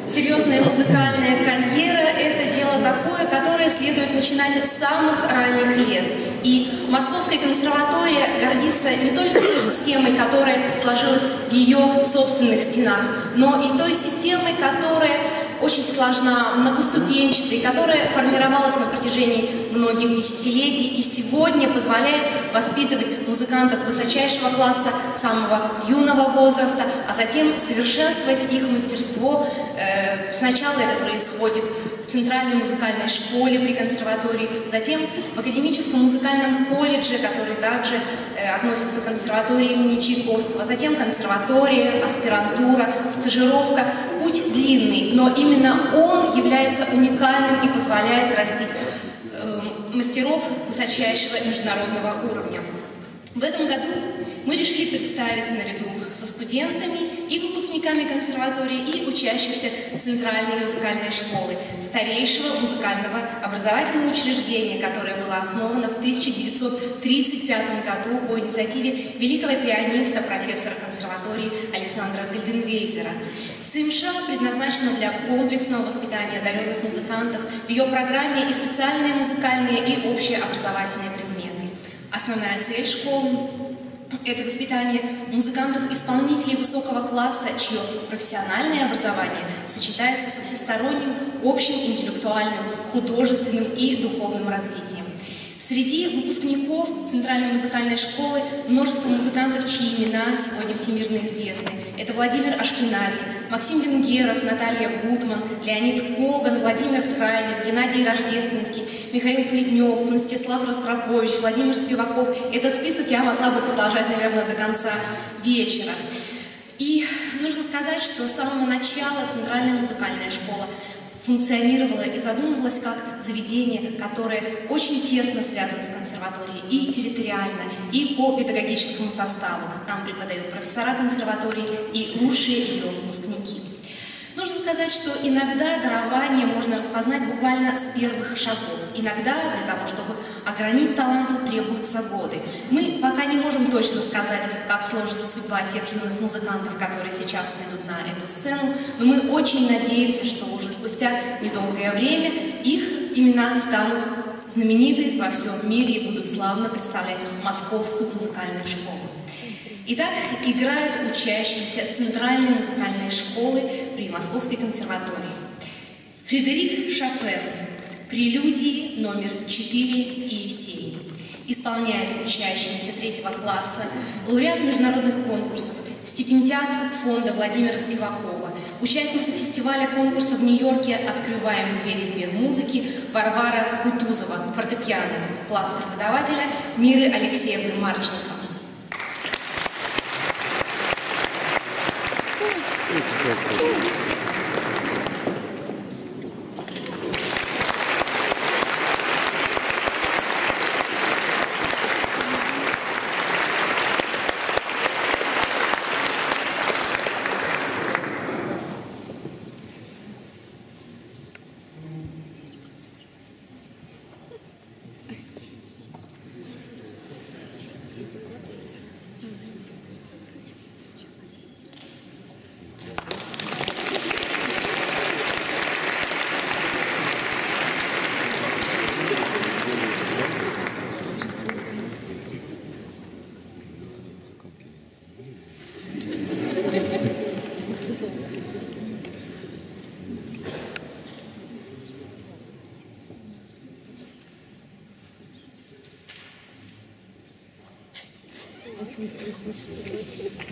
Серьезная музыкальная карьера – это дело такое, которое следует начинать с самых ранних лет. И Московская консерватория гордится не только той системой, которая сложилась в ее собственных стенах, но и той системой, которая очень сложна, многоступенчатая, которая формировалась на протяжении многих десятилетий и сегодня позволяет воспитывать музыкантов высочайшего класса, самого юного возраста, а затем совершенствовать их мастерство. Сначала это происходит в Центральной музыкальной школе при консерватории, затем в Академическом музыкальном колледже, который также относится к консерватории имени Чайковского, затем консерватория, аспирантура, стажировка. Путь длинный, но именно он является уникальным и позволяет растить мастеров высочайшего международного уровня. В этом году мы решили представить наряду со студентами и выпускниками консерватории и учащихся Центральной музыкальной школы, старейшего музыкального образовательного учреждения, которое было основано в 1935 году по инициативе великого пианиста, профессора консерватории Александра Гальденвейзера. ЦМШ предназначена для комплексного воспитания одаренных музыкантов. В ее программе и специальные музыкальные, и общеобразовательные предметы. Основная цель школы – это воспитание музыкантов-исполнителей высокого класса, чье профессиональное образование сочетается со всесторонним, общим, интеллектуальным, художественным и духовным развитием. Среди выпускников Центральной музыкальной школы множество музыкантов, чьи имена сегодня всемирно известны. Это Владимир Ашкенази, Максим Венгеров, Наталья Гутман, Леонид Коган, Владимир Крайнев, Геннадий Рождественский, Михаил Плетнев, Мстислав Ростропович, Владимир Спиваков. Этот список я могла бы продолжать, наверное, до конца вечера. И нужно сказать, что с самого начала Центральная музыкальная школа функционировала и задумывалась как заведение, которое очень тесно связано с консерваторией и территориально, и по педагогическому составу. Там преподают профессора консерватории и лучшие ее выпускники. Нужно сказать, что иногда дарование можно распознать буквально с первых шагов. Иногда для того, чтобы огранить талант, требуются годы. Мы пока не можем точно сказать, как сложится судьба тех юных музыкантов, которые сейчас придут на эту сцену, но мы очень надеемся, что уже спустя недолгое время их имена станут знамениты во всем мире и будут славно представлять Московскую музыкальную школу. Итак, играют учащиеся Центральной музыкальной школы при Московской консерватории. Фредерик Шопен. Прелюдии номер 4 и 7. Исполняет учащиеся 3-го класса, лауреат международных конкурсов, стипендиат фонда Владимира Спивакова, участница фестиваля конкурса в Нью-Йорке «Открываем двери в мир музыки» Варвара Кутузова, фортепиано, класс преподавателя Миры Алексеевны Марченко. Thank you.